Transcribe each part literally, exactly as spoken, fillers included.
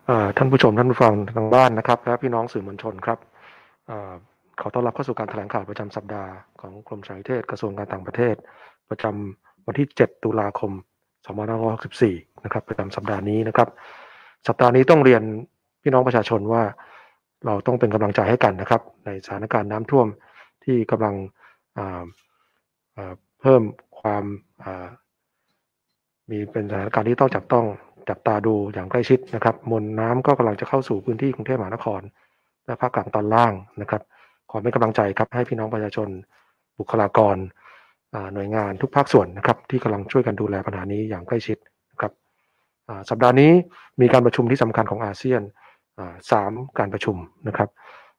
ท่านผู้ชมท่านผู้ฟังทางบ้านนะครับและพี่น้องสื่อมวลชนครับขอต้อนรับเข้าสู่การแถลงข่าวประจำสัปดาห์ของกรมสารนิเทศกระทรวงการต่างประเทศประจำวันที่เจ็ดตุลาคมสองพันห้าร้อยหกสิบสี่นะครับประจำสัปดาห์นี้นะครับสัปดาห์นี้ต้องเรียนพี่น้องประชาชนว่าเราต้องเป็นกำลังใจให้กันนะครับในสถานการณ์น้ำท่วมที่กำลังเพิ่มความมีเป็นสถานการณ์ที่ต้องจับต้องจับตาดูอย่างใกล้ชิดนะครับมวลน้ำก็กำลังจะเข้าสู่พื้นที่กรุงเทพมหานครและภาคกลางตอนล่างนะครับขอเป็นกำลังใจครับให้พี่น้องประชาชนบุคลากรหน่วยงานทุกภาคส่วนนะครับที่กำลังช่วยกันดูแลปัญหานี้อย่างใกล้ชิดนะครับสัปดาห์นี้มีการประชุมที่สำคัญของอาเซียนสามการประชุมนะครับ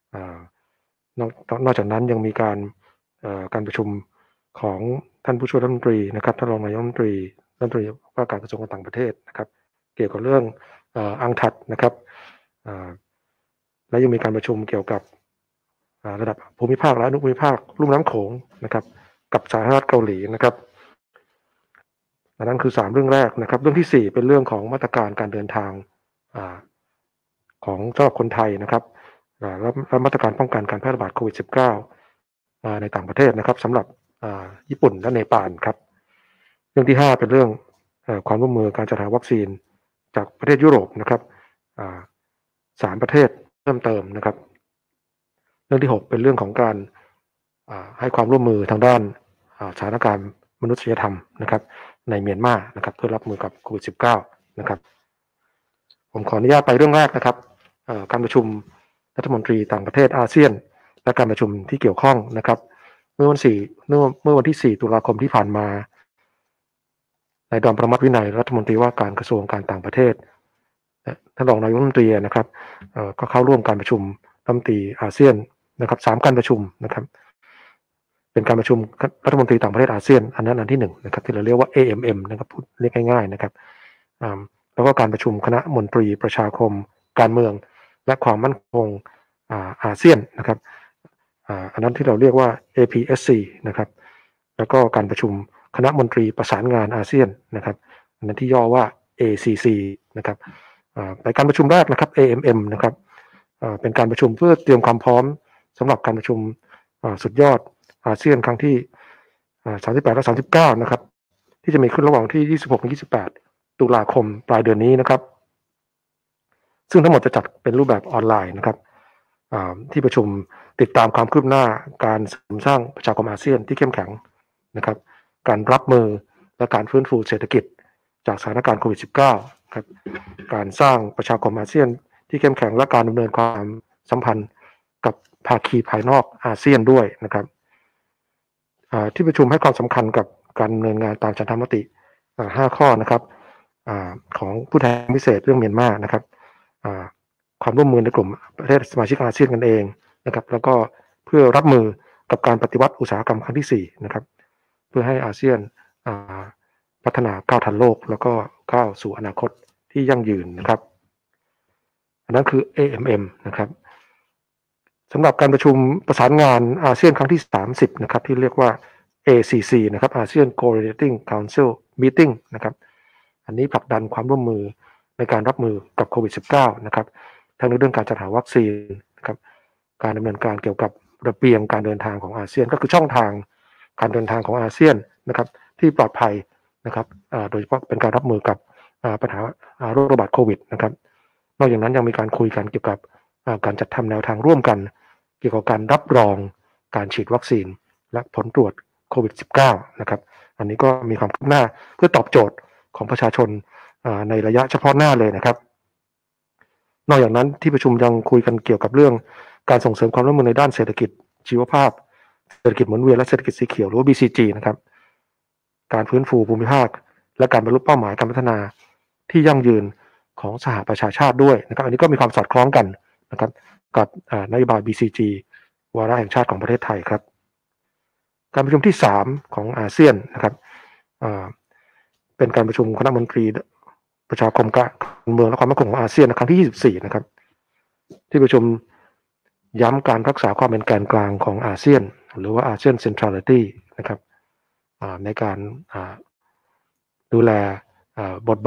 นอกจากนั้นยังมีการการประชุมของท่านผู้ช่วยรัฐมนตรีนะครับท่านรองนายกรัฐมนตรีรัฐมนตรีว่าการกระทรวงการต่างประเทศนะครับเกี่ยวกับเรื่องอังถัดนะครับและยังมีการประชุมเกี่ยวกับระดับภูมิภาคและอนุภูมิภาคลุ่มน้ำโขงนะครับกับสาธารณรัฐเกาหลีนะครับนั่นคือสามเรื่องแรกนะครับเรื่องที่สี่เป็นเรื่องของมาตรการการเดินทางของสำหรับคนไทยนะครับและมาตรการป้องกันการแพร่ระบาดโควิด สิบเก้า ในต่างประเทศนะครับสำหรับญี่ปุ่นและเนปาลครับเรื่องที่ห้าเป็นเรื่องความร่วมมือการจัดหาวัคซีนจากประเทศยุโรปนะครับสามประเทศเพิ่มเติมนะครับเรื่องที่หกเป็นเรื่องของการให้ความร่วมมือทางด้านสถานการณ์มนุษยธรรมนะครับในเมียนมานะครับเพื่อรับมือกับโควิด สิบเก้า นะครับผมขออนุญาตไปเรื่องแรกนะครับการประชุมรัฐมนตรีต่างประเทศอาเซียนและการประชุมที่เกี่ยวข้องนะครับเมื่อวันสี่เมื่อวันที่สี่ตุลาคมที่ผ่านมานายดอนประมัติวินัยรัฐมนตรีว่าการกระทรวงการต่างประเทศท่านรองนายกรัฐมนตรีนะครับก็เข้าร่วมการประชุมรัฐมนตรีอาเซียนนะครับสามการประชุมนะครับเป็นการประชุมรัฐมนตรีต่างประเทศอาเซียนอันนั้นอันที่หนึ่งนะครับที่เราเรียกว่า เอ เอ็ม เอ็ม นะครับพูดเรียกง่ายๆนะครับแล้วก็การประชุมคณะมนตรีประชาคมการเมืองและความมั่นคงอาเซียนนะครับอันนั้นที่เราเรียกว่า เอ พี เอส ซี นะครับแล้วก็การประชุมคณะมนตรีประสานงานอาเซียนนะครับอันนั้นที่ย่อว่า เอ ซี ซี นะครับในการประชุมแรกนะครับ เอ เอ็ม เอ็ม นะครับเป็นการประชุมเพื่อเตรียมความพร้อมสำหรับการประชุมสุดยอดอาเซียนครั้งที่สามสิบแปดและสามสิบเก้านะครับที่จะมีขึ้นระหว่างที่ยี่สิบหกถึงยี่สิบแปดตุลาคมปลายเดือนนี้นะครับซึ่งทั้งหมดจะจัดเป็นรูปแบบออนไลน์นะครับที่ประชุมติดตามความคืบหน้าการเสริมสร้างประชาคมอาเซียนที่เข้มแข็งนะครับการรับมือและการฟื้นฟูเศรษฐกิจจากสถานการณ์โควิด สิบเก้า ครับการสร้างประชาคมอาเซียนที่เข้มแข็งและการดำเนินความสัมพันธ์กับภาคีภายนอกอาเซียนด้วยนะครับที่ประชุมให้ความสำคัญกับการดำเนินงานตามฉันทามติห้าข้อนะครับของผู้แทนพิเศษเรื่องเมียนมานะครับความร่วมมือในกลุ่มประเทศสมาชิกอาเซียนกันเองนะครับแล้วก็เพื่อรับมือกับการปฏิวัติอุตสาหกรรมครั้งที่สี่นะครับเพื่อให้อาเซียนพัฒนาก้าวทันโลกแล้วก็ก้าวสู่อนาคตที่ยั่งยืนนะครับอันนั้นคือ เอ เอ็ม เอ็ม นะครับสำหรับการประชุมประสานงานอาเซียนครั้งที่สามสิบนะครับที่เรียกว่า เอ ซี ซี นะครับ ASEAN Coordinating Council Meeting นะครับอันนี้ผลักดันความร่วมมือในการรับมือกับโควิด สิบเก้า นะครับทั้งในเรื่องการจัดหาวัคซีนนะครับการดำเนินการเกี่ยวกับระเบียงการเดินทางของอาเซียนก็คือช่องทางการเดินทางของอาเซียนนะครับที่ปลอดภัยนะครับโดยเฉพาะเป็นการรับมือกับปัญหาโรคระบาดโควิดนะครับนอกจากนั้นยังมีการคุยกันเกี่ยวกับการจัดทำแนวทางร่วมกันเกี่ยวกับการรับรองการฉีดวัคซีนและผลตรวจโควิด สิบเก้า นะครับอันนี้ก็มีความคืบหน้าเพื่อตอบโจทย์ของประชาชนในระยะเฉพาะหน้าเลยนะครับนอกจากนั้นที่ประชุมยังคุยกันเกี่ยวกับเรื่องการส่งเสริมความร่วมมือในด้านเศรษฐกิจชีวภาพเศรษฐกิจหมุนเวียนและเศรษฐกิจสีเขียวหรือว่า บี ซี จี นะครับการฟื้นฟูภูมิภาคและการบรรลุเป้าหมายการพัฒนาที่ยั่งยืนของสหประชาชาติด้วยนะครับอันนี้ก็มีความสอดคล้องกันนะครับกับนโยบาย บี ซี จี วาระแห่งชาติของประเทศไทยครับการประชุมที่สามของอาเซียนนะครับเป็นการประชุมคณะมนตรีประชาคมการเมืองและความมั่นคงของอาเซียนครั้งที่ยี่สิบสี่นะครับที่ประชุมย้ำการรักษาความเป็นแกนกลางของอาเซียนหรือว่าอาเซียนเซ็นทรัลิตี้นะครับในการดูแลบทบาท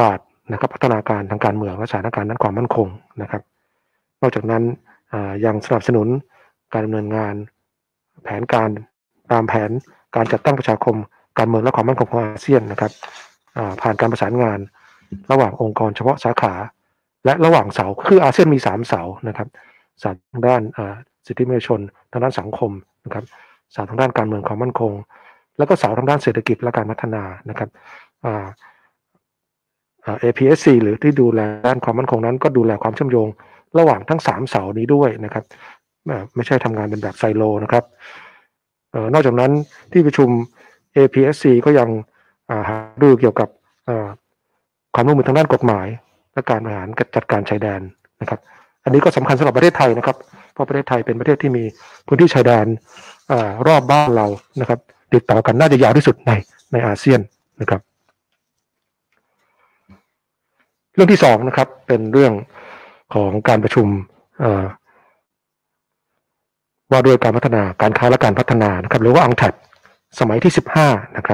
นะครับพัฒนาการทางการเมืองและสถานการณ์ด้านความมั่นคงนะครับนอกจากนั้นยังสนับสนุนการดำเนินงานแผนการตามแผนการจัดตั้งประชาคมการเมืองและความมั่นคงของอาเซียนนะครับผ่านการประสานงานระหว่างองค์กรเฉพาะสาขาและระหว่างเสาคืออาเซียนมีสามเสานะครับเสาทางด้านสิทธิมนุษยชนทางด้านสังคมนะครับเสาทางด้านการเมืองความมั่นคงแล้วก็เสาทางด้านเศรษฐกิจและการพัฒนานะครับเอ พี เอส ซี หรือที่ดูแลด้านความมั่นคงนั้นก็ดูแลความเชื่อมโยงระหว่างทั้งสามเสานี้ด้วยนะครับไม่ใช่ทำงานเป็นแบบไซโลนะครับเอ่อนอกจากนั้นที่ประชุม เอ พี เอส ซี ก็ยังหาดูเกี่ยวกับความร่วมมือทางด้านกฎหมายและการบริหารจัดการชายแดนนะครับอันนี้ก็สำคัญสำหรับประเทศไทยนะครับเพราะประเทศไทยเป็นประเทศที่มีพื้นที่ชายแดนรอบบ้านเรานะครับติดต่อกันน่าจะยาวที่สุดในในอาเซียนนะครับเรื่องที่สองนะครับเป็นเรื่องของการประชุมว่าด้วยการพัฒนาการค้าและการพัฒนานะครับหรือว่า อัง แท็บ สมัยที่สิบห้านะครับ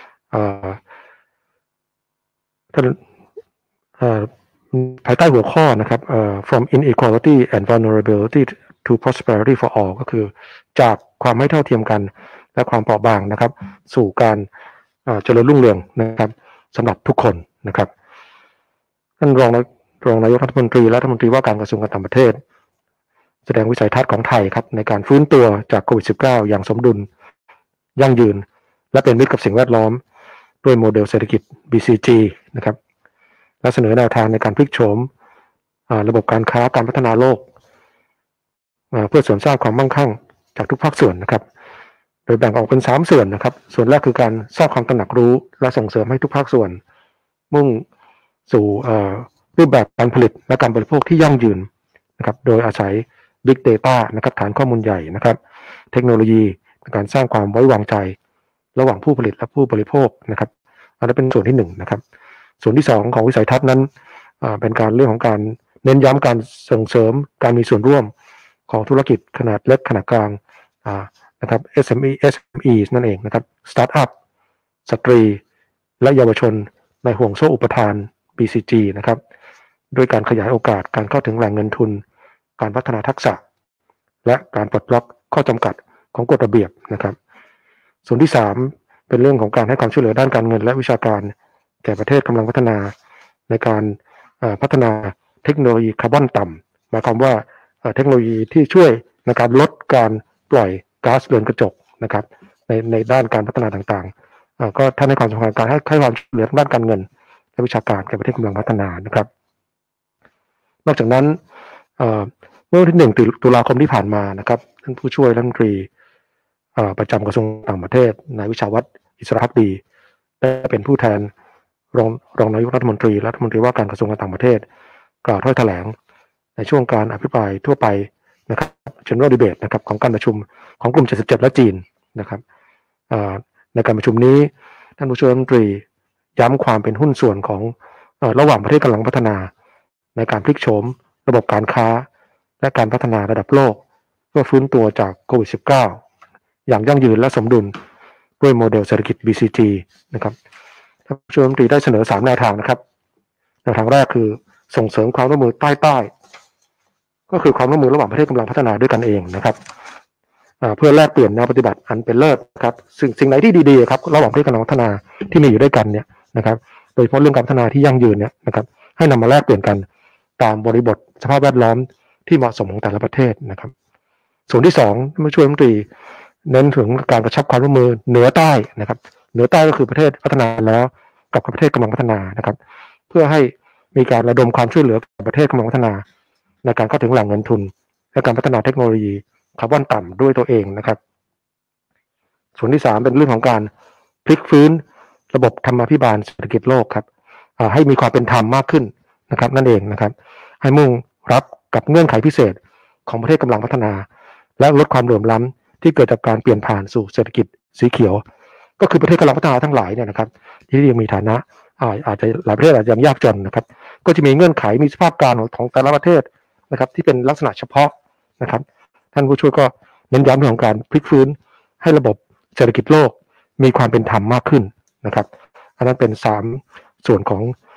ภายใต้หัวข้อนะครับ from inequality and vulnerability to prosperity for all ก็คือจากความไม่เท่าเทียมกันและความเปราะบางนะครับสู่การเจริญรุ่งเรืองนะครับสำหรับทุกคนนะครับท่านรองรองนายกรัฐมนตรีและรัฐมนตรีว่าการกระทรวงการต่างประเทศแสดงวิสัยทัศน์ของไทยครับในการฟื้นตัวจากโควิด สิบเก้า อย่างสมดุลยั่งยืนและเป็นมิตรกับสิ่งแวดล้อมด้วยโมเดลเศรษฐกิจ บี ซี จี นะครับและเสนอแนวทางในการพลิกโฉมระบบการค้าการพัฒนาโลกเพื่อเสริมสร้างความมั่งคั่งจากทุกภาคส่วนนะครับโดยแบ่งออกเป็นสามส่วนนะครับส่วนแรกคือการสร้างความตระหนักรู้และส่งเสริมให้ทุกภาคส่วนมุ่งสู่รูปแบบการผลิตและการบริโภคที่ยั่งยืนนะครับโดยอาศัย Big Data นะครับฐานข้อมูลใหญ่นะครับเทคโนโลยีในการสร้างความไว้วางใจระหว่างผู้ผลิตและผู้บริโภคนะครับอันนั้นเป็นส่วนที่หนึ่งนะครับส่วนที่สองของวิสัยทัศน์นั้นเป็นการเรื่องของการเน้นย้ำการส่งเสริมการมีส่วนร่วมของธุรกิจขนาดเล็กขนาดกลางนะครับ เอส เอ็ม อี เอส เอ็ม อี นั่นเองนะครับสตาร์ทอัพสตรีและเยาวชนในห่วงโซ่อุปทาน บี ซี จี นะครับด้วยการขยายโอกาสการเข้าถึงแหล่งเงินทุนการพัฒนาทักษะและการปลดล็อกข้อจำกัดของกฎระเบียบนะครับส่วนที่สามเป็นเรื่องของการให้ความช่วยเหลือด้านการเงินและวิชาการแก่ประเทศกำลังพัฒนาในการพัฒนาเทคโนโลยีคาร์บอนต่ำหมายความว่าเทคโนโลยีที่ช่วยในการลดการปล่อยก๊าซเรือนกระจกนะครับในในด้านการพัฒนาต่างๆก็ท่านให้ความสำคัญการให้ให้ความช่วยเหลือด้านการเงินและวิชาการแก่ประเทศกำลังพัฒนานะครับนอกจากนั้นเมื่อวันที่หนึ่งตุลาคมที่ผ่านมานะครับท่านผู้ช่วยรัฐมนตรีประจำกระทรวงต่างประเทศนายวิชาวัฒน์อิสระภักดีได้เป็นผู้แทนรองรองนายกรัฐมนตรีรัฐมนตรีว่าการกระทรวงการต่างประเทศกล่าวถ้อยแถลงในช่วงการอภิปรายทั่วไปนะครับ General Debate นะครับของการประชุมของกลุ่มเจ็ดสิบเจ็ดและจีนนะครับในการประชุมนี้ท่านผู้ช่วยรัฐมนตรีย้ำความเป็นหุ้นส่วนของระหว่างประเทศกำลังพัฒนาในการพลิกโฉมระบบการค้าและการพัฒนาระดับโลกเพื่อฟื้นตัวจากโควิด สิบเก้า อย่างยั่งยืนและสมดุลด้วยโมเดลเศรษฐกิจ บี ซี จี นะครับท่านผู้ช่วยรัฐมนตรีได้เสนอสามแนวทางนะครับแนวทางแรกคือส่งเสริมความร่วมมือใต้ๆก็คือความร่วมมือระหว่างประเทศกำลังพัฒนาด้วยกันเองนะครับเพื่อแลกเปลี่ยนแนวปฏิบัติอันเป็นเลิศครับสิ่งสิ่งไหนที่ดีๆครับระหว่างประเทศกำลังพัฒนาที่มีอยู่ด้วยกันเนี่ยนะครับโดยเฉพาะเรื่องการพัฒนาที่ยั่งยืนเนี่ยนะครับให้นำมาแลกเปลี่ยนกันตามบริบทสภาพแวดล้อมที่เหมาะสมของแต่ละประเทศนะครับส่วนที่สองผู้ช่วยรัฐมนตรีเน้นถึงการกระชับความร่วมมือเหนือใต้นะครับเหนือใต้ก็คือประเทศพัฒนาแล้วกับประเทศกำลังพัฒนานะครับเพื่อให้มีการระดมความช่วยเหลือกับประเทศกำลังพัฒนาในการเข้าถึงแหล่งเงินทุนและการพัฒนาเทคโนโลยีคาร์บอนต่ำด้วยตัวเองนะครับส่วนที่สามเป็นเรื่องของการพลิกฟื้นระบบธรรมาภิบาลเศรษฐกิจโลกครับให้มีความเป็นธรรมมากขึ้นนะครับนั่นเองนะครับให้มุ่งรับกับเงื่อนไขพิเศษของประเทศกำลังพัฒนาและลดความเหลื่อมล้ำที่เกิดจากการเปลี่ยนผ่านสู่เศรษฐกิจสีเขียวก็คือประเทศกำลังพัฒนาทั้งหลายเนี่ยนะครับที่ยังมีฐานะอาจจะหลายประเทศอาจจะยังยากจนนะครับก็จะมีเงื่อนไขมีสภาพการของแต่ละประเทศนะครับที่เป็นลักษณะเฉพาะนะครับท่านผู้ช่วยก็เน้นย้ำเรื่องของการพลิกฟื้นให้ระบบเศรษฐกิจโลกมีความเป็นธรรมมากขึ้นนะครับอันนั้นเป็นสามส่วนของ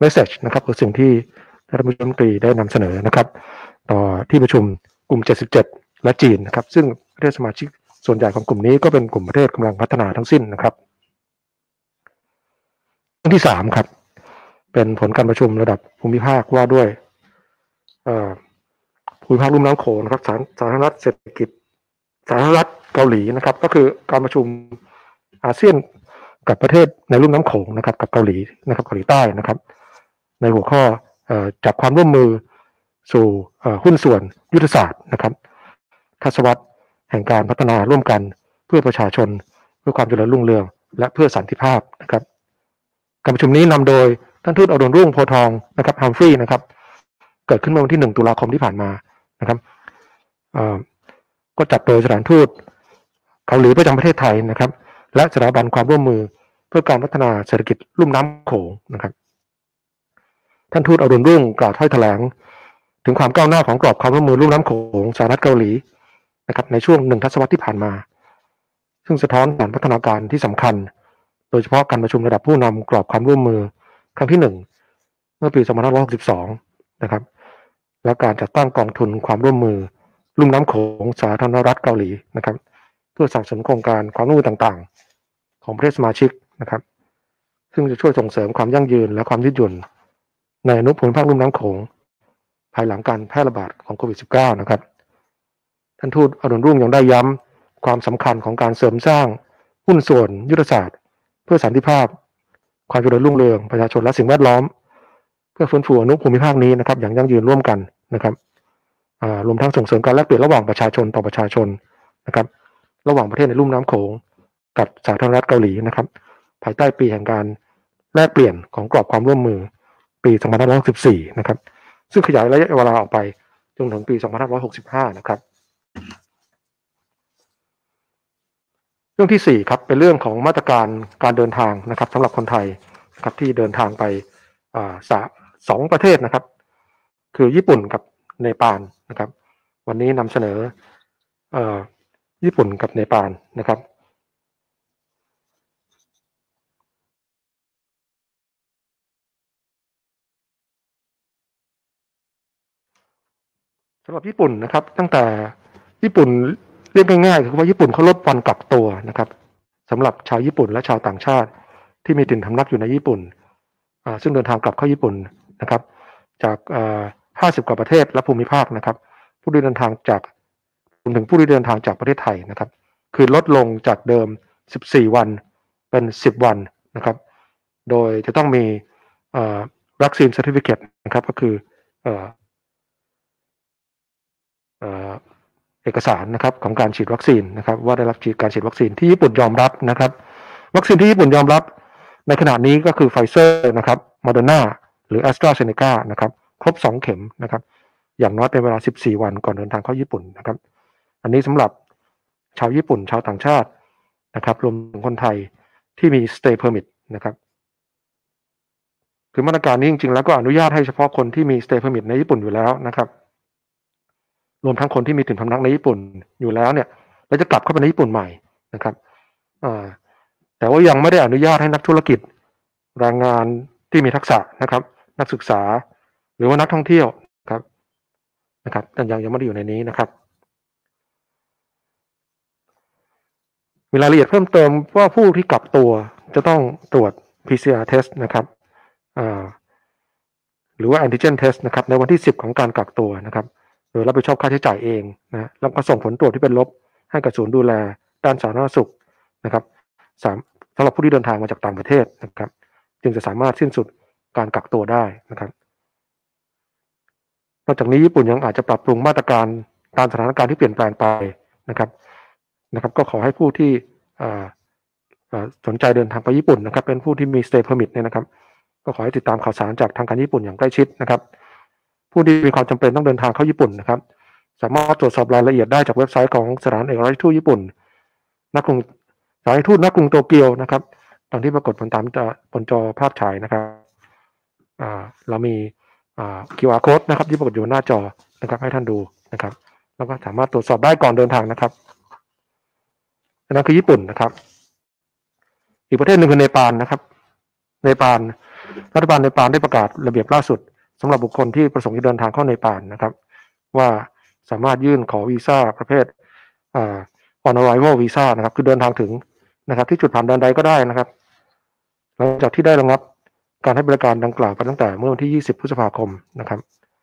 message นะครับคือสิ่งที่ท่านรัฐมนตรีได้นำเสนอนะครับต่อที่ประชุมกลุ่มเจ็ดสิบเจ็ดและจีนนะครับซึ่งประเทศสมาชิกส่วนใหญ่ของกลุ่มนี้ก็เป็นกลุ่มประเทศกำลังพัฒนาทั้งสิ้นนะครับเรื่องที่สามครับเป็นผลการประชุมระดับภูมิภาคว่าด้วยภูมิภาคลุ่มน้ำโขงนะครับสาธารณรัฐเศรษฐกิจสาธารณรัฐเกาหลีนะครับก็คือการประชุมอาเซียนกับประเทศในลุ่มน้ำโขงนะครับกับเกาหลีนะครับเกาหลีใต้นะครับในหัวข้อจากความร่วมมือสู่หุ้นส่วนยุทธศาสตร์นะครับทศวรรษแห่งการพัฒนาร่วมกันเพื่อประชาชนเพื่อความเจริญรุ่งเรืองและเพื่อสันติภาพนะครับการประชุมนี้นำโดยท่านทูตอดุลรุ่งโพทองนะครับฮัมฟรีย์นะครับเกิดขึ้นเมื่อวันที่หนึ่งตุลาคมที่ผ่านมานะครับก็จัดโดยสถานทูตเกาหลีประจำประเทศไทยนะครับและสถาบันความร่วมมือเพื่อการพัฒนาเศรษฐกิจลุ่มน้ำโขงนะครับท่านทูตอดุลรุ่งกล่าวถ้อยแถลงถึงความก้าวหน้าของกรอบความร่วมมือลุ่มน้ำโขงสหรัฐเกาหลีนะครับในช่วงหนึ่งทศวรรษที่ผ่านมาซึ่งสะท้อนการพัฒนาการที่สำคัญโดยเฉพาะการประชุมระดับผู้นำกรอบความร่วมมือครั้งที่หนึ่งเมื่อปีสองพันห้าร้อยหกสิบสองนะครับและการจัดตั้งกองทุนความร่วมมือลุ่มน้ำโขงสาธารณรัฐเกาหลีนะครับเพื่อสนับสนุนโครงการความร่วมมือต่างๆของประเทศสมาชิกนะครับซึ่งจะช่วยส่งเสริมความยั่งยืนและความยืดหยุ่นในอนุภูมิภาคลุ่มน้ำโขงภายหลังการแพร่ระบาดของโควิด สิบเก้า นะครับท่านทูตอดุลรุ่งยังได้ย้ำความสำคัญของการเสริมสร้างหุ้นส่วนยุทธศาสตร์เพื่อสันติภาพความเจริญรุ่งเรืองประชาชนและสิ่งแวดล้อมเพื่อฟื้นฟูอนุภูมิภาคนี้นะครับอย่างยั่งยืนร่วมกันนะครับรวมทั้งส่งเสริมการแลกเปลี่ยนระหว่างประชาชนต่อประชาชนนะครับระหว่างประเทศในลุ่มน้ำโขงกับสาธารณรัฐเกาหลีนะครับภายใต้ปีแห่งการแลกเปลี่ยนของกรอบความร่วมมือปีสองพันห้าร้อยหกสิบสี่นะครับซึ่งขยายระยะเวลาออกไปจนถึงปีสองพันห้าร้อยหกสิบห้านะครับเรื่องที่สี่ครับเป็นเรื่องของมาตรการการเดินทางนะครับสำหรับคนไทยนะครับที่เดินทางไปอ่าสองประเทศนะครับคือญี่ปุ่นกับเนปาลนะครับวันนี้นำเสนอเอ่อญี่ปุ่นกับเนปาลนะครับสำหรับญี่ปุ่นนะครับตั้งแต่ญี่ปุ่นเรียกง่ายๆคือว่าญี่ปุ่นเขาลดวันกักตัวนะครับสำหรับชาวญี่ปุ่นและชาวต่างชาติที่มีถิ่นพำนักอยู่ในญี่ปุ่นซึ่งเดินทางกลับเข้าญี่ปุ่นนะครับจากห้าสิบกว่าประเทศและภูมิภาคนะครับผู้ที่เดินทางจากรวมถึงผู้ที่เดินทางจากประเทศไทยนะครับคือลดลงจากเดิมสิบสี่วันเป็นสิบวันนะครับโดยจะต้องมีวัคซีนเซอร์ติฟิเคตนะครับก็คือเอกสารนะครับของการฉีดวัคซีนนะครับว่าได้รับฉีดการฉีดวัคซีนที่ญี่ปุ่นยอมรับนะครับวัคซีนที่ญี่ปุ่นยอมรับในขณะนี้ก็คือไฟเซอร์นะครับโมเดอร์นาหรือแอสตราเซเนกานะครับครบสองเข็มนะครับอย่างน้อยเป็นเวลาสิบสี่วันก่อนเดินทางเข้าญี่ปุ่นนะครับอันนี้สำหรับชาวญี่ปุ่นชาวต่างชาตินะครับรวมถึงคนไทยที่มี stay permit นะครับคือมาตรการนี้จริงๆแล้วก็อนุญาตให้เฉพาะคนที่มี stay permit ในญี่ปุ่นอยู่แล้วนะครับรวมทั้งคนที่มีถิ่นพำนักในญี่ปุ่นอยู่แล้วเนี่ยแล้วจะกลับเข้าไปในญี่ปุ่นใหม่นะครับแต่ว่ายังไม่ได้อนุญาตให้นักธุรกิจแรงงานที่มีทักษะนะครับนักศึกษาหรือว่านักท่องเที่ยวครับนะครับแต่ยังยังไม่ได้อยู่ในนี้นะครับมีรายละเอียดเพิ่มเติมว่าผู้ที่กลับตัวจะต้องตรวจ พี ซี อาร์ test นะครับหรือว่า antigen test นะครับในวันที่สิบของการกักตัวนะครับโดยรับผิดชอบค่าใช้จ่ายเองนะแล้วก็ส่งผลตรวจที่เป็นลบให้กับศูนย์ดูแลด้านสาธารณสุขนะครับสำหรับผู้ที่เดินทางมาจากต่างประเทศนะครับจึงจะสามารถสิ้นสุดการกักตัวได้นะครับนอกจากนี้ญี่ปุ่นยังอาจจะปรับปรุงมาตรการตามสถานการณ์ที่เปลี่ยนแปลงไปนะครับนะครับก็ขอให้ผู้ที่สนใจเดินทางไปญี่ปุ่นนะครับเป็นผู้ที่มี stay permit เนี่ยนะครับก็ขอให้ติดตามข่าวสารจากทางการญี่ปุ่นอย่างใกล้ชิดนะครับผู้ที่มีความจำเป็นต้องเดินทางเข้าญี่ปุ่นนะครับสามารถตรวจสอบรายละเอียดได้จากเว็บไซต์ของสถานเอกอัครราชทูตญี่ปุ่นณกรุงสถานทูตณกรุงโตเกียวนะครับตามที่ปรากฏบนตามบนจอภาพฉายนะครับเรามี คิว อาร์ code นะครับที่ปรากฏอยู่หน้าจอนะครับให้ท่านดูนะครับแล้วก็สามารถตรวจสอบได้ก่อนเดินทางนะครับนั่นคือญี่ปุ่นนะครับอีกประเทศหนึ่งคือเนปาลนะครับเนปาลรัฐบาลเนปาลได้ประกาศระเบียบล่าสุดสำหรับบุคคลที่ประสงค์จะเดินทางเข้าเนปาลนะครับว่าสามารถยื่นขอวีซ่าประเภทอ่า on arrival visa นะครับคือเดินทางถึงนะครับที่จุดผ่านแดนใดก็ได้นะครับหลังจากที่ได้ระงับการให้บริการดังกล่าวไปตั้งแต่เมื่อวันที่ยี่สิบพฤษภาคมนะครับ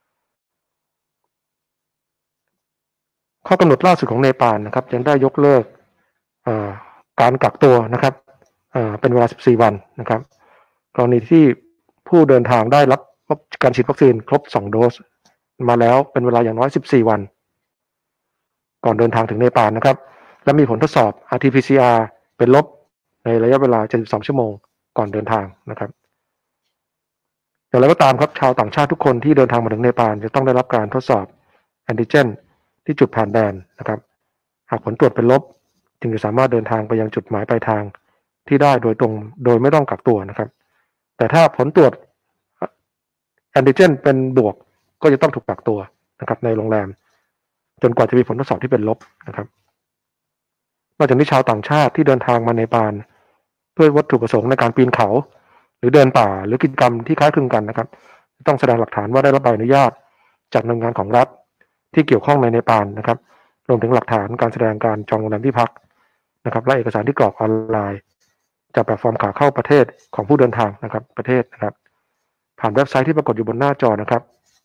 ข้อกำหนดล่าสุดของเนปาลนะครับยังได้ยกเลิกการกักตัวนะครับเป็นเวลาสิบสี่วันนะครับกรณีที่ผู้เดินทางได้รับการฉีดวัคซีนครบสองโดสมาแล้วเป็นเวลาอย่างน้อยสิบสี่วันก่อนเดินทางถึงเนปาลนะครับและมีผลทดสอบ อาร์ ที พี ซี อาร์ เป็นลบในระยะเวลาเจ็ดสิบสองชั่วโมงก่อนเดินทางนะครับอย่างไรก็ตามครับชาวต่างชาติทุกคนที่เดินทางมาถึงเนปาลจะต้องได้รับการทดสอบแอนติเจนที่จุดผ่านแดนนะครับหากผลตรวจเป็นลบจึงจะสามารถเดินทางไปยังจุดหมายปลายทางที่ได้โดยตรงโดยไม่ต้องกักตัวนะครับแต่ถ้าผลตรวจแอนติเจนเป็นบวกก็จะต้องถูกกักตัวนะครับในโรงแรมจนกว่าจะมีผลทดสอบที่เป็นลบนะครับนอกจากนี้ชาวต่างชาติที่เดินทางมาเนปาลเพื่อวัตถุประสงค์ในการปีนเขาหรือเดินป่าหรือกิจกรรมที่คล้ายคลึงกันนะครับต้องแสดงหลักฐานว่าได้รับใบอนุญาตจากหน่วยงานของรัฐที่เกี่ยวข้องในเนปาลนะครับรวมถึงหลักฐานการแสดงการจองโรงแรมที่พักนะครับและเอกสารที่กรอกออนไลน์จากแพลตฟอร์มขาเข้าประเทศของผู้เดินทางนะครับประเทศนะครับผ่านเว็บไซต์ที่ปรากฏอยู่บนหน้าจอนะครับ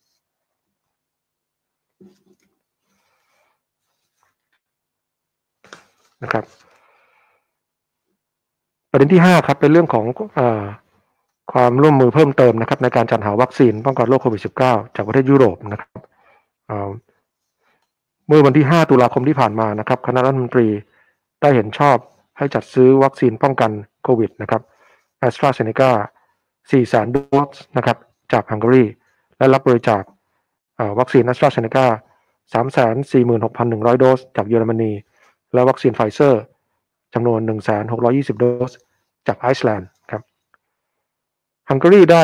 นะครับประเด็นที่ห้าครับเป็นเรื่องของเอ่อความร่วมมือเพิ่มเติมนะครับในการจัดหาวัคซีนป้องกันโรคโควิด สิบเก้า จากประเทศยุโรปนะครับเมื่อวันที่ห้าตุลาคมที่ผ่านมานะครับคณะรัฐมนตรีได้เห็นชอบให้จัดซื้อวัคซีนป้องกันโควิดนะครับ AstraZeneca สี่แสนโดสนะครับจากฮังการีและรับบริจาควัคซีน AstraZeneca สามแสนสี่หมื่นหกพันหนึ่งร้อย โดสจากเยอรมนีและวัคซีนไฟเซอร์จำนวน หนึ่งแสนหกร้อยยี่สิบ โดสจากไอซ์แลนด์ครับฮังการีได้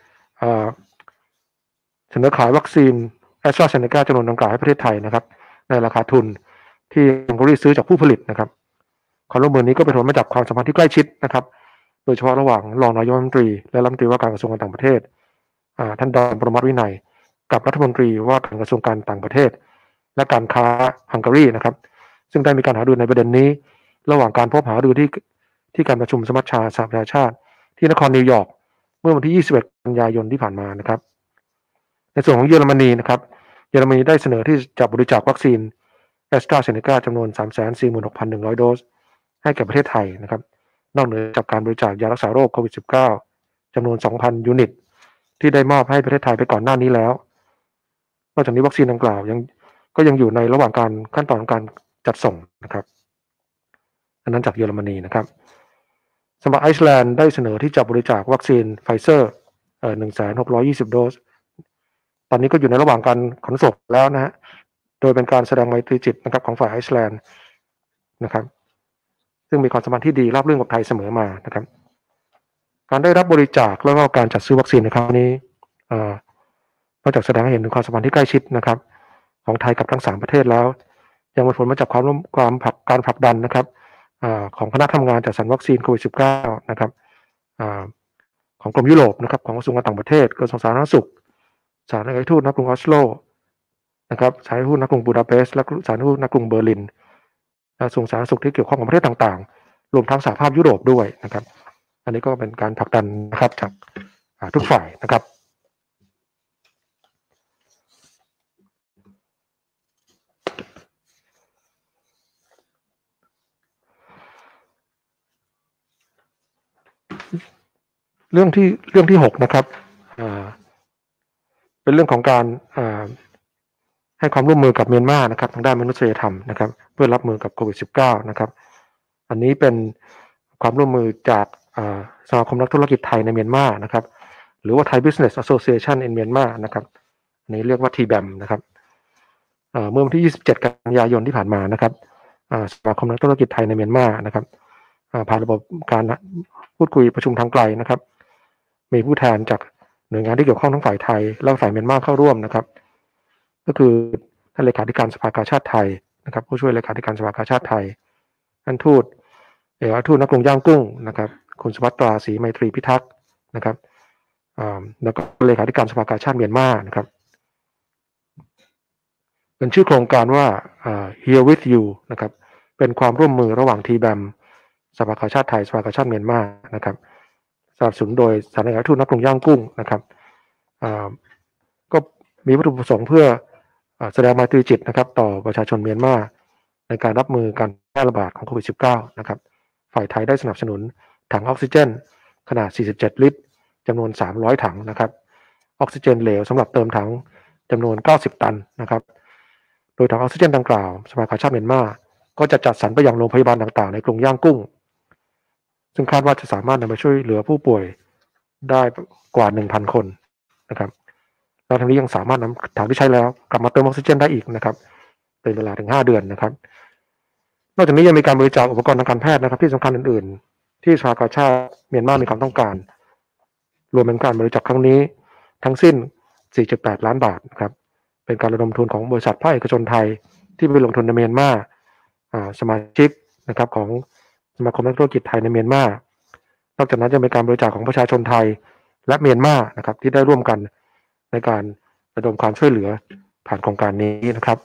เสนอขายวัคซีน AstraZeneca จำนวนดังกล่าวให้ประเทศไทยนะครับในราคาทุนที่ฮังการีซื้อจากผู้ผลิตนะครับความร่วมมือนี้ก็เป็นผลมาจากความสัมพันธ์ที่ใกล้ชิดนะครับโดยเฉพาะระหว่างรองนายกรัฐมนตรีและรัฐมนตรีว่าการกระทรวงการต่างประเทศท่านดอนปรมัตถ์วินัยกับรัฐมนตรีว่าการกระทรวงการต่างประเทศและการค้าฮังการีนะครับซึ่งได้มีการหารือในประเด็นนี้ระหว่างการพบหารือที่ที่การประชุมสมัชชาสหประชาชาติที่นครนิวยอร์กเมื่อวันที่ยี่สิบเอ็ดกันยายนที่ผ่านมานะครับในส่วนของเยอรมนีนะครับเยอรมนีได้เสนอที่จะบริจาควัคซีน AstraZeneca จำนวน สามแสนสี่หมื่นหกพันหนึ่งร้อย โดสให้แก่ประเทศไทยนะครับนอกเหนือจากการบริจาคยารักษาโรคโควิด สิบเก้า จำนวน สองพัน ยูนิตที่ได้มอบให้ประเทศไทยไปก่อนหน้านี้แล้วนอกจากนี้วัคซีนดังกล่าวยังก็ยังอยู่ในระหว่างการขั้นตอนของการจัดส่งนะครับอันนั้นจากเยอรมนีนะครับสำหรับไอซ์แลนด์ได้เสนอที่จะบริจาควัคซีนไฟเซอร์เอ่อ หนึ่งแสนหกร้อยยี่สิบ โดสตอนนี้ก็อยู่ในระหว่างการขนส่งแล้วนะฮะโดยเป็นการแสดงไมตรีจิตนะครับของฝ่ายไอซ์แลนด์นะครับซึ่งมีความสัมพันธ์ที่ดีราบรื่นกับไทยเสมอมานะครับการได้รับบริจาคแล้วก็การจัดซื้อวัคซีนในครั้งนี้นอกจากแสดงให้เห็นถึงความสัมพันธ์ที่ใกล้ชิดนะครับของไทยกับทั้งสามประเทศแล้วยังเป็นผลมาจากความร่วมความผลักการผลักดันนะครับของคณะทำงานจัดสรรวัคซีนโควิด สิบเก้า นะครับของกรมยุโรปนะครับของกระทรวงการต่างประเทศกระทรวงสาธารณสุขสถานเอกทูตณกรุงออสโลนะครับสถานเอกทูตณกรุงบูดาเปสต์และสถานเอกทูตณกรุงเบอร์ลินกระทรวงสาธารณสุขที่เกี่ยวข้องกับประเทศต่างๆรวมทั้งสหภาพยุโรปด้วยนะครับอันนี้ก็เป็นการผลักดันนะครับจากทุกฝ่ายนะครับเรื่องที่เรื่องที่หกนะครับเป็นเรื่องของการให้ความร่วมมือกับเมียนมานะครับทางด้านมนุษยธรรมนะครับเพื่อรับมือกับโควิด สิบเก้า นะครับอันนี้เป็นความร่วมมือจากสมาคมนักธุรกิจไทยในเมียนมานะครับหรือว่า Thai Business Association in Myanmar นะครับอันนี้เรียกว่า ที บี เอ เอ็ม นะครับเมื่อวันที่ยี่สิบเจ็ดกันยายนที่ผ่านมานะครับสมาคมนักธุรกิจไทยในเมียนมานะครับผ่านระบบการพูดคุยประชุมทางไกลนะครับมีผู้แทนจากหน่วยงานที่เกี่ยวข้องทั้งฝ่ายไทยและฝ่ายเมียนมาเข้าร่วมนะครับก็คือท่านเลขาธิการสภากาชาติไทยนะครับผู้ช่วยเลขาธิการสภากาชาติไทยท่านทูตเอกอัครทูตณกรุงย่างกุ้งนะครับคุณสุภัตราศรีไมตรีพิทักษ์นะครับแล้วก็เลขาธิการสภากาชาติเมียนมานะครับเป็นชื่อโครงการว่า Here with you นะครับเป็นความร่วมมือระหว่าง ที แบม สภากาชาติไทยสภากาชาติเมียนมานะครับสนับสนุนโดยสถานเอกอัครทูตณกรุงย่างกุ้งนะครับก็มีวัตถุประสงค์เพื่อแสดงไมตรีจิตนะครับต่อประชาชนเมียนมาในการรับมือการแพร่ระบาดของโควิด สิบเก้า นะครับฝ่ายไทยได้สนับสนุนถังออกซิเจนขนาดสี่สิบเจ็ดลิตรจำนวนสามร้อยถังนะครับออกซิเจนเหลวสำหรับเติมถังจำนวนเก้าสิบตันนะครับโดยถังออกซิเจนดังกล่าวสภากาชาติเมียนมาก็จะจัดสรรไปยังโรงพยาบาลต่างๆในกรุงย่างกุ้งซึ่งคาดว่าจะสามารถนำไปช่วยเหลือผู้ป่วยได้กว่า หนึ่งพัน คนนะครับแล้วทั้งนี้ยังสามารถนำถังที่ใช้แล้วกลับมาเติมออกซิเจนได้อีกนะครับเป็นเวลาถึงห้าเดือนนะครับนอกจากนี้ยังมีการบริจาคอุปกรณ์ทางการแพทย์นะครับที่สำคัญอื่นๆที่สภากาชาติเมียนมามีความต้องการรวมเป็นการบริจาคครั้งนี้ทั้งสิ้น สี่จุดแปด ล้านบาทนะครับเป็นการระดมทุนของบริษัทภาคเอกชนไทยที่ไปลงทุนในเมียนมาสมาชิกนะครับของสมาคมนักธุรกิจไทยในเมียนมานอกจากนั้นจะมีการบริจาคของประชาชนไทยและเมียนมานะครับที่ได้ร่วมกันในการระดมความช่วยเหลือผ่านโครงการนี้นะครับ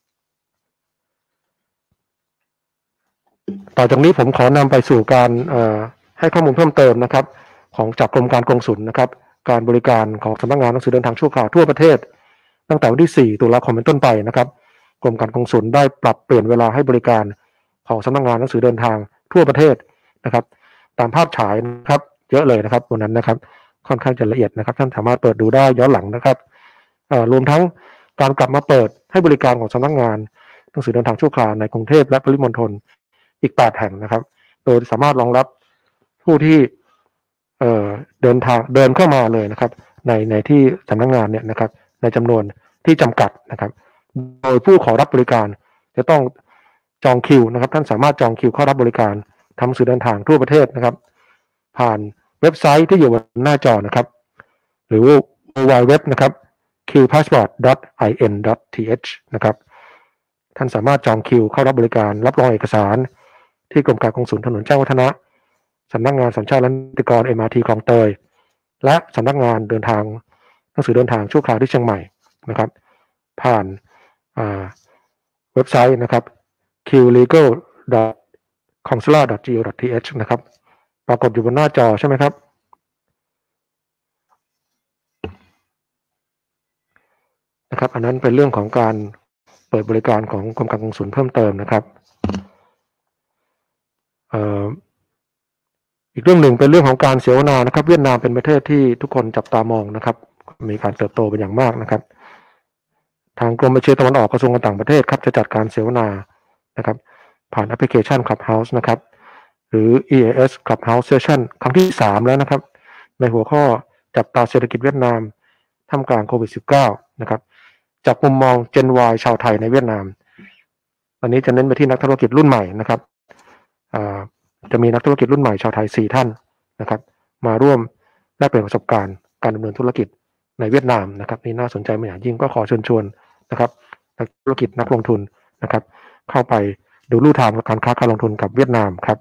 ต่อจากนี้ผมขอนำไปสู่การให้ข้อมูลเพิ่มเติมนะครับของจากกรมการกงสุลนะครับการบริการของสำนักงานหนังสือเดินทางชั่วคราวทั่วประเทศตั้งแต่วันที่สี่ตุลาคมเป็นต้นไปนะครับกรมการกงสุลได้ปรับเปลี่ยนเวลาให้บริการของสำนักงานหนังสือเดินทางทั่วประเทศนะครับตามภาพฉายนะครับเยอะเลยนะครับบนนั้นนะครับค่อนข้างจะละเอียดนะครับท่านสามารถเปิดดูได้ย้อนหลังนะครับรวมทั้งการกลับมาเปิดให้บริการของสำนักงานหนังสือเดินทางชั่วคราวในกรุงเทพและปริมณฑลอีกแปดแห่งนะครับโดยสามารถรองรับผู้ที่เอ่อเดินทางเดินเข้ามาเลยนะครับในในที่สำนักงานเนี่ยนะครับในจำนวนที่จำกัดนะครับโดยผู้ขอรับบริการจะต้องจองคิวนะครับท่านสามารถจองคิวเข้ารับบริการทำหนังสือเดินทางทั่วประเทศนะครับผ่านเว็บไซต์ที่อยู่บนหน้าจอนะครับหรือ ดับเบิลยู ดับเบิลยู ดับเบิลยู นะครับ คิว พาสปอร์ต ดอท ไอ เอ็น ดอท ที เอช นะครับท่านสามารถจองคิวเข้ารับบริการรับรองเอกสารที่กรมการกงสุลถนนแจ้งวัฒนะสำนักงานสัญชาติและนิติกร เอ็ม อาร์ ที คลองเตยและสำนักงานเดินทางหนังสือเดินทางชั่วคราวที่เชียงใหม่นะครับผ่านเว็บไซต์นะครับ คิว ลีกัล ดอท คอนซูล่า ดอท จี โอ ดอท ที เอช นะครับปรากฏอยู่บนหน้าจอใช่ไหมครับนะครับอันนั้นเป็นเรื่องของการเปิดบริการของกรมการกงสุลเพิ่มเติมนะครับเอ่ออีกเรื่องหนึ่งเป็นเรื่องของการเสวนานะครับเวียดนามเป็นประเทศที่ทุกคนจับตามองนะครับมีการเติบโตเป็นอย่างมากนะครับทางกรมบัญชีตะวันออกกระทรวงการต่างประเทศครับจะจัดการเสวนานะครับผ่านแอปพลิเคชัน Clubhouse นะครับหรือ อี เอ เอส Clubhouse Session ครั้งที่สามแล้วนะครับในหัวข้อจับตาเศรษฐกิจเวียดนามท่ามกลางโควิด สิบเก้า นะครับจากมุมมอง Gen Y ชาวไทยในเวียดนามวันนี้จะเน้นไปที่นักธุรกิจรุ่นใหม่นะครับจะมีนักธุรกิจรุ่นใหม่ชาวไทยสี่ท่านนะครับมาร่วมแลกเปลี่ยนประสบการณ์การดำเนินธุรกิจในเวียดนามนะครับนี่น่าสนใจเป็นอย่างยิ่งก็ขอเชิญชวนนะครับนักธุรกิจนักลงทุนนะครับเข้าไปดูลู่ทางการค้าการลงทุนกับเวียดนามครับ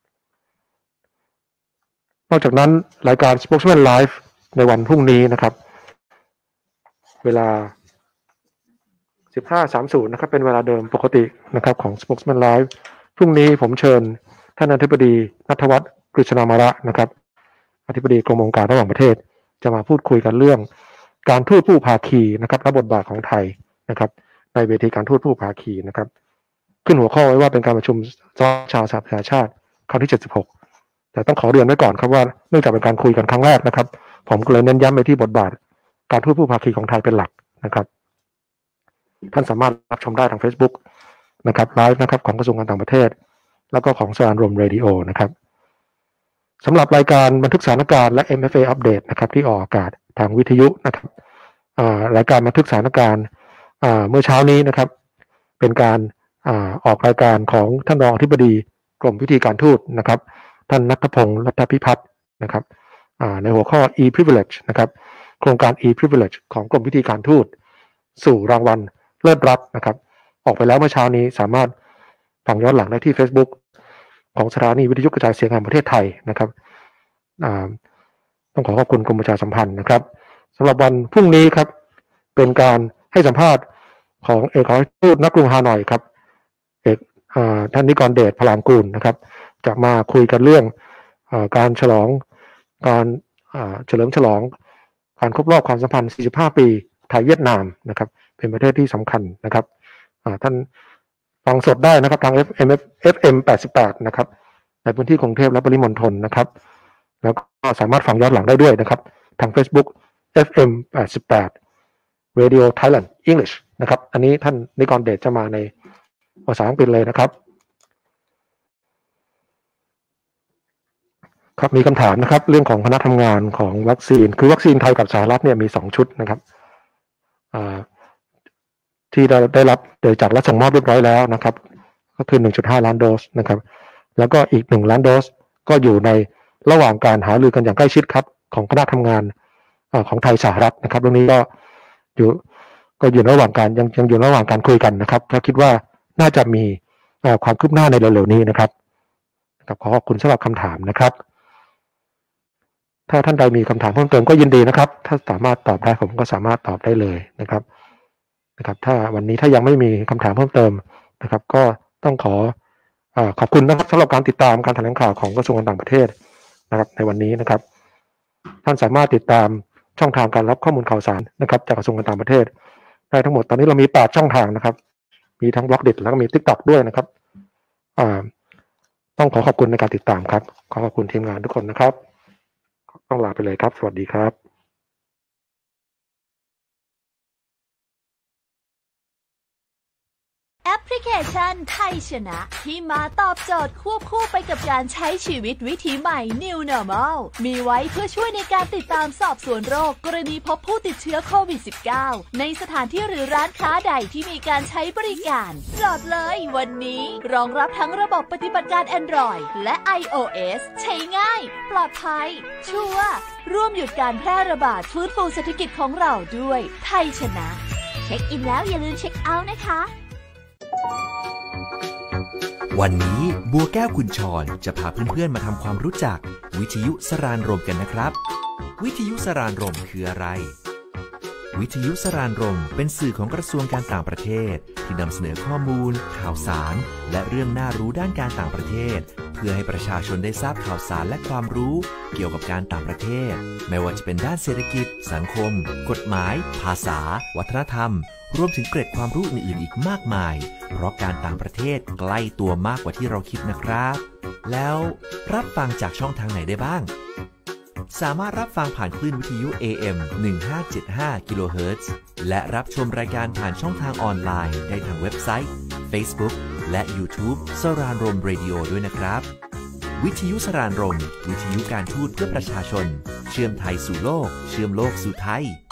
นอกจากนั้นรายการ Spokesman Live ในวันพรุ่งนี้นะครับเวลา สิบห้าสามสิบ นะครับเป็นเวลาเดิมปกตินะครับของ Spokesman Live พรุ่งนี้ผมเชิญท่านอธิบดีณัฐวัฒน์กฤษณามาระนะครับอธิบดีกรมองค์การระหว่างประเทศจะมาพูดคุยกันเรื่องการทูตผู้ภาคีนะครับและบทบาทของไทยนะครับในเวทีการทูตผู้ภาคีนะครับขึ้นหัวข้อไว้ว่าเป็นการประชุมชาวสหประชาชาติครั้งที่เจ็ดสิบหกแต่ต้องขอเรียนไว้ก่อนครับว่าเนื่องจากเป็นการคุยกันครั้งแรกนะครับผมก็เลยเน้นย้ำไปที่บทบาทการทูตผู้ภาคีของไทยเป็นหลักนะครับท่านสามารถรับชมได้ทาง Facebook นะครับไลฟ์นะครับของกระทรวงการต่างประเทศแล้วก็ของสารรวมเรดิโอนะครับสำหรับรายการบันทึกสถานการณ์และ เอ็ม เอฟ เอ อัปเดตนะครับที่ออกอากาศทางวิทยุนะครับรายการบันทึกสถานการณ์เมื่อเช้านี้นะครับเป็นการออกรายการของท่านรองอธิบดีกรมวิธีการทูตนะครับท่านณัฐพงษ์รัตนพิพัฒน์นะครับในหัวข้อ e-privilege นะครับโครงการ e-privilege ของกรมวิธีการทูตสู่รางวัลเลิศรัฐนะครับออกไปแล้วเมื่อเช้านี้สามารถฟังย้อนหลังได้ที่ Facebook ของสถานีวิทยุกระจายเสียงแห่งประเทศไทยนะครับต้องขอขอบคุณกรมประชาสัมพันธ์นะครับสำหรับวันพรุ่งนี้ครับเป็นการให้สัมภาษณ์ของเอกอัครราชทูตณกรุงฮานอยครับเอกท่านนิกรเดชพลางกูลนะครับจะมาคุยกันเรื่องการฉลองการเฉลิมฉลองการครบรอบความสัมพันธ์สี่สิบห้าปีไทยเวียดนามนะครับเป็นประเทศที่สำคัญนะครับท่านฟังสดได้นะครับทาง เอฟ เอ็ม เอฟ เอ็ม แปดสิบแปดนะครับในพื้นที่กรุงเทพและปริมณฑลนะครับแล้วก็สามารถฟังย้อนหลังได้ด้วยนะครับทาง Facebook เอฟ เอ็ม แปดสิบแปด Radio Thailand English นะครับอันนี้ท่านนิกรเดชจะมาในภาษาอังกฤษเลยนะครับครับมีคำถามนะครับเรื่องของคณะทำงานของวัคซีนคือวัคซีนไทยกับสหรัฐเนี่ยมีสองชุดนะครับที่ได้ได้รับโดยจากและส่งมอบเรียบร้อยแล้วนะครับก็คือ หนึ่งจุดห้า ล้านโดสนะครับแล้วก็อีกหนึ่งล้านโดสก็อยู่ในระหว่างการหารือกันอย่างใกล้ชิดครับของคณะทำงานของไทยสหรัฐนะครับเรื่องนี้ก็อยู่ก็อยู่ระหว่างการยังยังอยู่ระหว่างการคุยกันนะครับก็คิดว่าน่าจะมีความคืบหน้าในเร็วๆนี้นะครับขอขอบคุณสำหรับคำถามนะครับถ้าท่านใดมีคำถามเพิ่มเติมก็ยินดีนะครับถ้าสามารถตอบได้ผมก็สามารถตอบได้เลยนะครับนะครับถ้าวันนี้ถ้ายังไม่มีคำถามเพิ่มเติมนะครับก็ต้องขอขอบคุณนะครับสำหรับการติดตามการแถลงข่าวของกระทรวงการต่างประเทศนะครับในวันนี้นะครับท่านสามารถติดตามช่องทางการรับข้อมูลข่าวสารนะครับจากกระทรวงการต่างประเทศได้ทั้งหมดตอนนี้เรามีแปดช่องทางนะครับมีทั้งบล็อกดิทแล้วก็มี TikTok ด้วยนะครับต้องขอขอบคุณในการติดตามครับขอขอบคุณทีมงานทุกคนนะครับต้องลาไปเลยครับสวัสดีครับแอปพลิเคชันไทยชนะที่มาตอบโจทย์ควบคู่ไปกับการใช้ชีวิตวิถีใหม่ New Normal มีไว้เพื่อช่วยในการติดตามสอบสวนโรคกรณีพบผู้ติดเชื้อโควิด สิบเก้า ในสถานที่หรือร้านค้าใดที่มีการใช้บริการโหลดเลยวันนี้รองรับทั้งระบบปฏิบัติการ Android และ iOS ใช้ง่ายปลอดภัยชัวร์ร่วมหยุดการแพร่ระบาดฟื้นฟูเศรษฐกิจของเราด้วยไทยชนะเช็คอินแล้วอย่าลืมเช็คเอาท์นะคะวันนี้บัวแก้วคุณชรจะพาเพื่อนๆมาทำความรู้จักวิทยุสรานรมกันนะครับวิทยุสรานรมคืออะไรวิทยุสรานรมเป็นสื่อของกระทรวงการต่างประเทศที่นำเสนอข้อมูลข่าวสารและเรื่องน่ารู้ด้านการต่างประเทศเพื่อให้ประชาชนได้ทราบข่าวสารและความรู้เกี่ยวกับการต่างประเทศไม่ว่าจะเป็นด้านเศรษฐกิจสังคมกฎหมายภาษาวัฒนธรรมรวมถึงเกร็ดความรู้อื่นๆอีกมากมายเพราะการต่างประเทศใกล้ตัวมากกว่าที่เราคิดนะครับแล้วรับฟังจากช่องทางไหนได้บ้างสามารถรับฟังผ่านคลื่นวิทยุ เอ เอ็ม หนึ่งพันห้าร้อยเจ็ดสิบห้า กิโลเฮิรตซ์ และรับชมรายการผ่านช่องทางออนไลน์ได้ทางเว็บไซต์ Facebook และ YouTube สรานรมเรดิโอด้วยนะครับวิทยุสรานรมวิทยุการทูตเพื่อประชาชนเชื่อมไทยสู่โลกเชื่อมโลกสู่ไทย